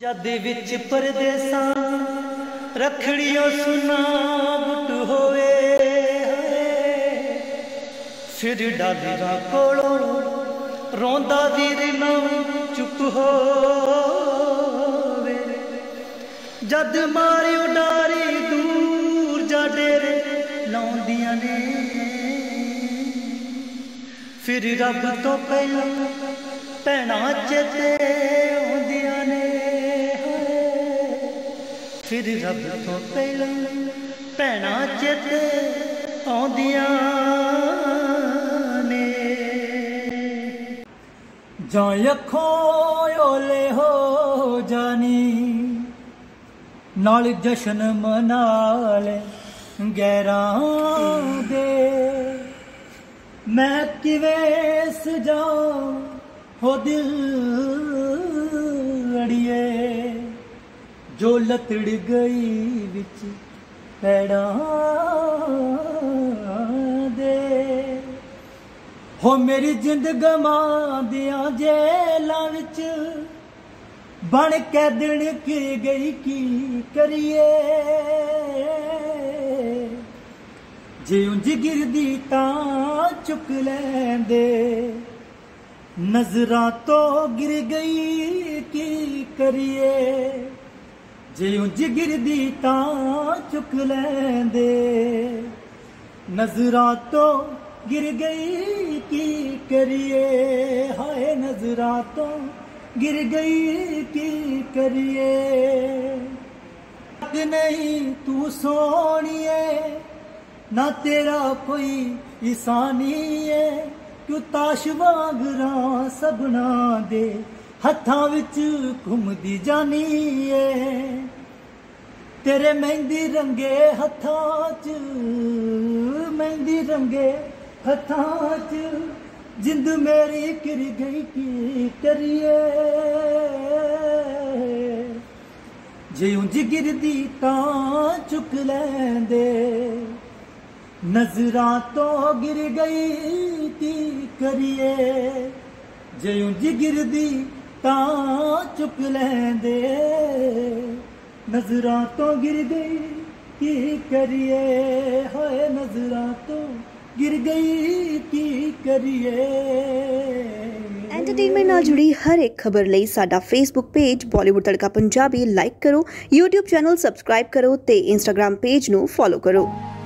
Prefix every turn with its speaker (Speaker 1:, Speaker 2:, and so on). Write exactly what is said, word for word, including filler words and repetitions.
Speaker 1: जद विच परदेसां रखड़ियों सुना बुट होवे, फिर डालिया कोलों रोंदा वीर ना चुप होवे। जद मारी उडारी दूर जा डेरे लाउंदियां ने, फिर रब तो पहला भैणां चेते आउंदियां ने, फिर रब तो पहला भैणां चेते आउंदियां ने। जां अखों ओले हो जानी नाल जशन मना ले गैरां दे, मैं किवें सजाऊं हो दिल अड़िए जो लतड़ गई विच पैड़ां दे। हो मेरी जिंद गमां दियां जेलां विच बन कैदन की गई की करिए, जे उंज गिरदी तां चुक लैंदे, नजरां तो गिर गई की करिए, जे उंज गिरदी तां चुक लैंदे, नजरां तो गिर गई की करिए, हाय नजरां तो गिर गई की करिए। नहीं तू सोनिए ना तेरा कोई ईसानी है, क्यों ताश वांगरा सबना दे हत्थां विच घुमदी जानी है। तेरे मेहंदी रंगे हत्थां च, मेहंदी रंगे हत्थां च जिंद मेरी किर गई की करिए, जे उंज गिरदी तां चुक लैंदे, नजरां तो गिर गई की करिए, जे उंज गिरदी तां चुक लैंदे, नजरां तो गिर गई की करिए, हाय नजरां तो गिर गई की करिए।
Speaker 2: एंटरटेनमेंट नाल जुड़ी हर एक खबर लई साडा Facebook page Bollywood Tadka Punjabi like करो, यूट्यूब चैनल सबसक्राइब करो ते इंस्टाग्राम पेज नू फॉलो करो।